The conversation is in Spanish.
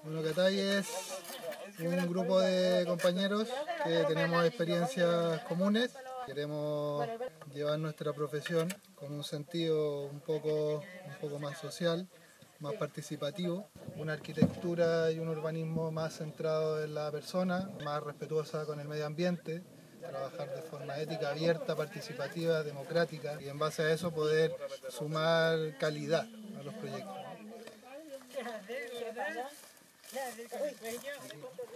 Bueno, Catay es un grupo de compañeros que tenemos experiencias comunes. Queremos llevar nuestra profesión con un sentido un poco más social, más participativo, una arquitectura y un urbanismo más centrado en la persona, más respetuosa con el medio ambiente, trabajar de forma ética, abierta, participativa, democrática y en base a eso poder sumar calidad a los proyectos.